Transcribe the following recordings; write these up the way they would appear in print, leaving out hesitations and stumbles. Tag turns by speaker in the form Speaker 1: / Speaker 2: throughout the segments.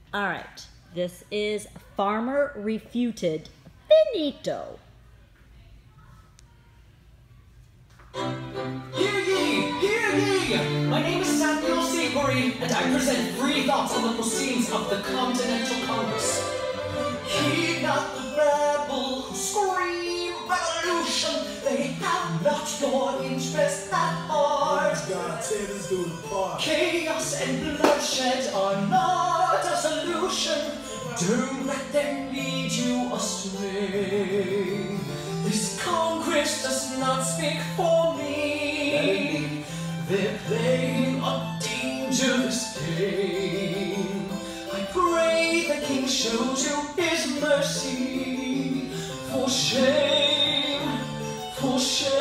Speaker 1: All right, this is Farmer Refuted. Finito.
Speaker 2: Hear ye! Hear ye! My name is Samuel Savory, and I present free thoughts on the proceedings of the Continental Congress. Heed not the rabble who scream revolution. They have not your interest at heart.
Speaker 3: God, tear this dude apart.
Speaker 2: Chaos and bloodshed are not a solution. Don't let them lead you astray. This Congress does not speak for me. They're playing a dangerous game. I pray the King shows you his mercy. For shame, for shame.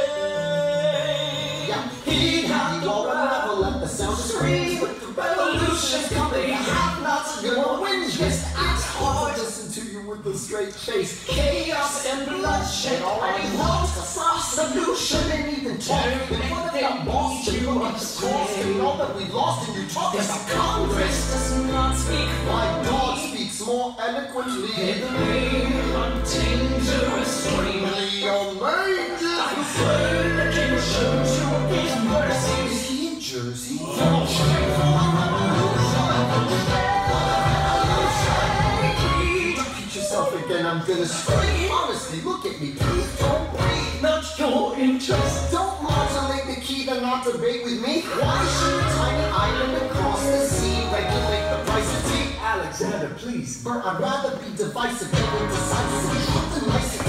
Speaker 2: He had the rabble, let the sound scream. Revolution's coming, they have not your wind just at heart.
Speaker 3: Listen to you with a straight face.
Speaker 2: Chaos and bloodshed already want a solution.
Speaker 3: And even talking, and what if I'm lost and you up the cost and all that we've lost and you talk
Speaker 2: Yes,
Speaker 3: about
Speaker 2: Congress does not speak
Speaker 3: My
Speaker 2: for
Speaker 3: God
Speaker 2: me.
Speaker 3: speaks more eloquently.
Speaker 2: They play a dangerous game. I pray the King shows you his mercy.
Speaker 3: Is he in Jersey?
Speaker 2: For shame,
Speaker 3: Repeat yourself again, I'm gonna scream. Honestly, look at me, please don't breathe.
Speaker 2: not your interest.
Speaker 3: Don't modulate the key to not debate with me. Why should a tiny island across the sea regulate the price of tea? Alexander, please. Bert, I'd rather be divisive than indecisive. Drop the nicety.